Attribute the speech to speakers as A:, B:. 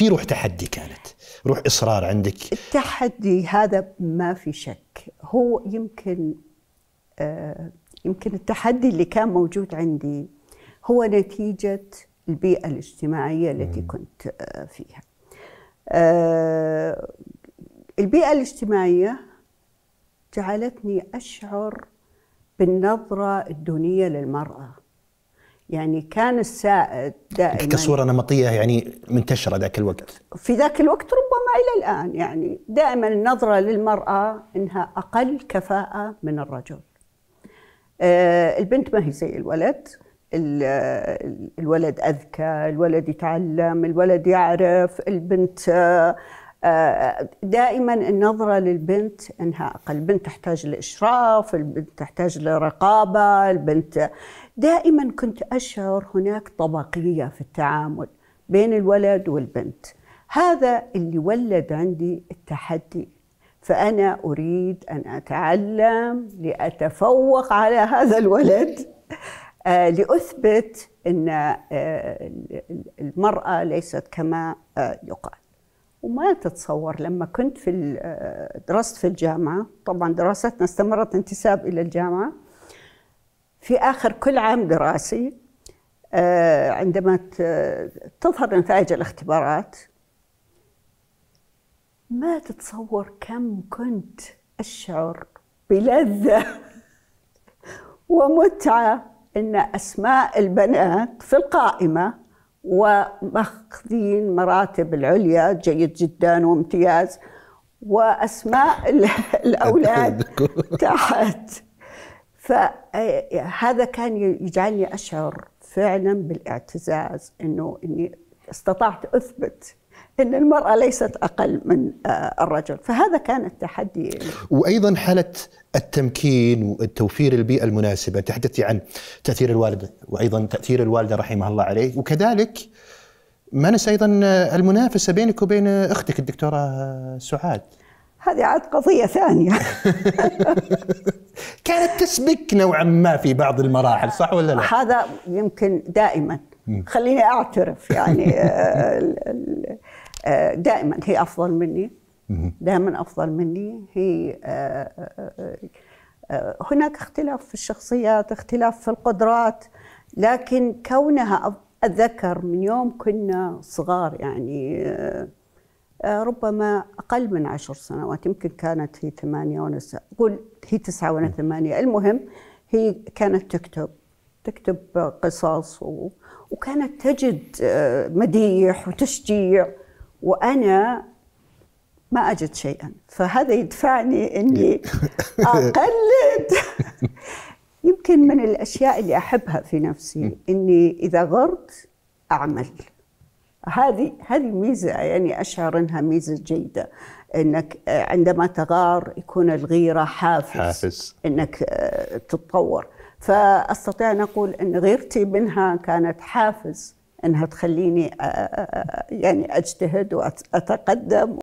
A: في روح تحدي كانت، روح إصرار عندك.
B: التحدي هذا ما في شك، هو يمكن التحدي اللي كان موجود عندي هو نتيجة البيئة الاجتماعية التي كنت فيها. البيئة الاجتماعية جعلتني أشعر بالنظرة الدونية للمرأة. يعني كان السائد دائما
A: كصورة نمطية يعني منتشرة ذاك الوقت،
B: في ذاك الوقت ربما إلى الآن، يعني دائما النظرة للمرأة إنها أقل كفاءة من الرجل. البنت ما هي زي الولد، الولد أذكى، الولد يتعلم، الولد يعرف. البنت دائما النظرة للبنت إنها أقل. البنت تحتاج لإشراف، البنت تحتاج لرقابة، البنت دائما كنت أشعر هناك طبقية في التعامل بين الولد والبنت. هذا اللي ولد عندي التحدي، فأنا أريد أن أتعلم لأتفوق على هذا الولد، لأثبت أن المرأة ليست كما يقال. وما تتصور لما كنت درست في الجامعة، طبعا دراستنا استمرت انتساب إلى الجامعة، في آخر كل عام دراسي عندما تظهر نتائج الاختبارات، ما تتصور كم كنت أشعر بلذة ومتعة إن أسماء البنات في القائمة وماخذين مراتب العليا جيد جدا وامتياز، وأسماء الأولاد تحت. فهذا كان يجعلني أشعر فعلا بالاعتزاز، إني استطعت أثبت أن المرأة ليست أقل من الرجل. فهذا كان التحدي.
A: وأيضا حالة التمكين وتوفير البيئة المناسبة. تحدثي عن تأثير الوالدة وأيضا تأثير الوالدة رحمها الله عليه، وكذلك ما ننسى أيضا المنافسة بينك وبين أختك الدكتورة سعاد.
B: هذه عاد قضية ثانية.
A: كانت تسبك نوعا ما في بعض المراحل، صح ولا لا؟
B: هذا يمكن دائما، خليني أعترف يعني، دائما هي أفضل مني، دائما أفضل مني. هي هناك اختلاف في الشخصيات، اختلاف في القدرات، لكن كونها أتذكر من يوم كنا صغار، يعني ربما أقل من 10 سنوات، يمكن كانت هي 8 وأنا أقول هي 9 وأنا 8. المهم هي كانت تكتب قصص وكانت تجد مديح وتشجيع، وأنا ما أجد شيئا. فهذا يدفعني إني أقلد. يمكن من الأشياء اللي أحبها في نفسي إني إذا غرت أعمل. هذه ميزة، يعني أشعر أنها ميزة جيدة، أنك عندما تغار يكون الغيرة حافز أنك تتطور. فأستطيع أن أقول أن غيرتي منها كانت حافز أنها تخليني يعني أجتهد وأتقدم.